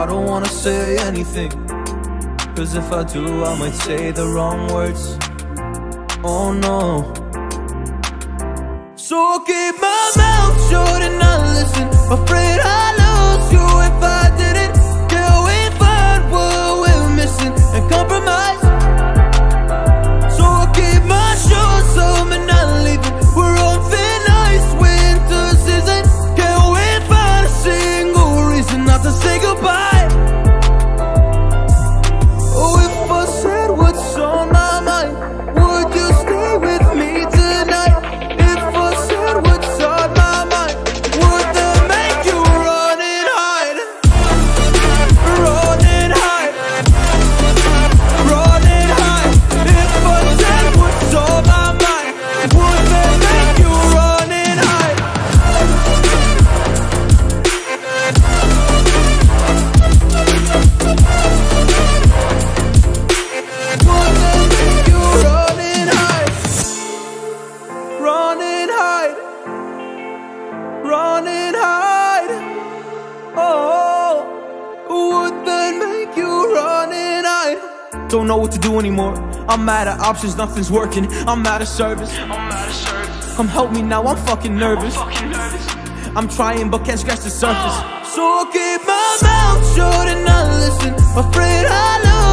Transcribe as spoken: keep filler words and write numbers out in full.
I don't wanna say anything, cause if I do, I might say the wrong words. Oh no. So I'll keep my mouth shut and not listen, afraid I'd lose you if I didn't. Till we find what we're missing and compromise. So I'll keep my shoes on and not leaving. We're on thin ice, winter season. Can we find a single reason not to say goodbye? Oh, if I said what's on my mind, would you stay with me tonight? If I said what's on my mind, would that make you run and hide? Run and hide. Run and hide. If I said what's on my mind, would that make you run and hide? Would that make you run and hide? Run and hide. Run and hide. Oh, would that make you run and hide? Don't know what to do anymore. I'm mad at options, nothing's working. I'm mad at service. I'm mad at service. Come help me now, I'm fucking nervous. I'm fucking nervous. I'm trying but can't scratch the surface. So I'll keep my mouth shut and not listen, afraid I lose